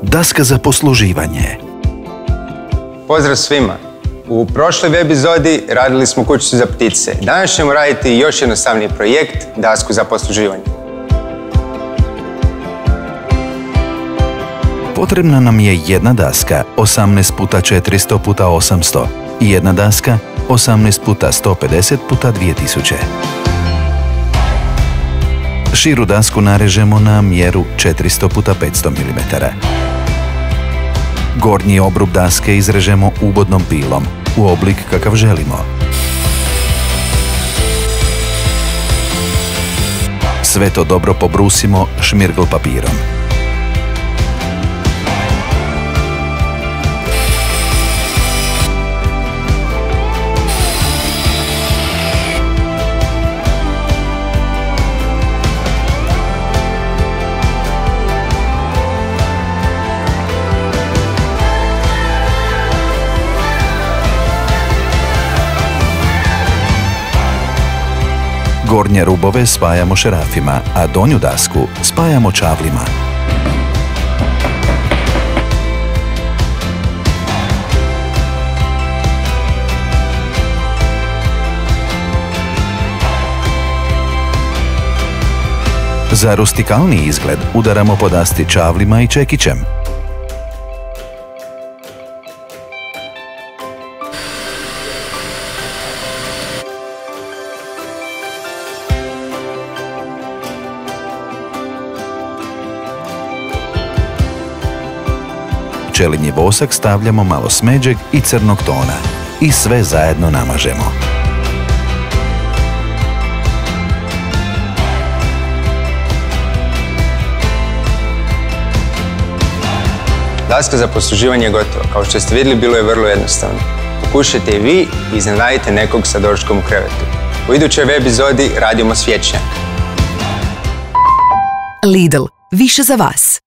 Daska za posluživanje. Pozdrav svima! U prošloj web epizodi radili smo kućicu za ptice. Danas ćemo raditi još jednostavniji projekt, dasku za posluživanje. Potrebna nam je jedna daska 18 x 400 x 800 i jedna daska 18 x 150 x 2000. Širu dasku narežemo na mjeru 400 x 500 mm. Gornji obrub daske izrežemo ubodnom pilom u oblik kakav želimo. Sve to dobro pobrusimo šmirgl papirom. Gornje rubove spajamo šerafima, a donju dasku spajamo čavlima. Za rustikalni izgled udaramo po dasti čavlima i čekićem. Pčelinji vosak stavljamo malo smeđeg i crnog tona i sve zajedno namažemo. Daska za posluživanje je gotova. Kao što ste vidjeli, bilo je vrlo jednostavno. Pokušajte i vi i iznenadite nekog sa doručkom u krevetu. U idućoj web epizodi radimo svječnjak. Lidl, više za vas.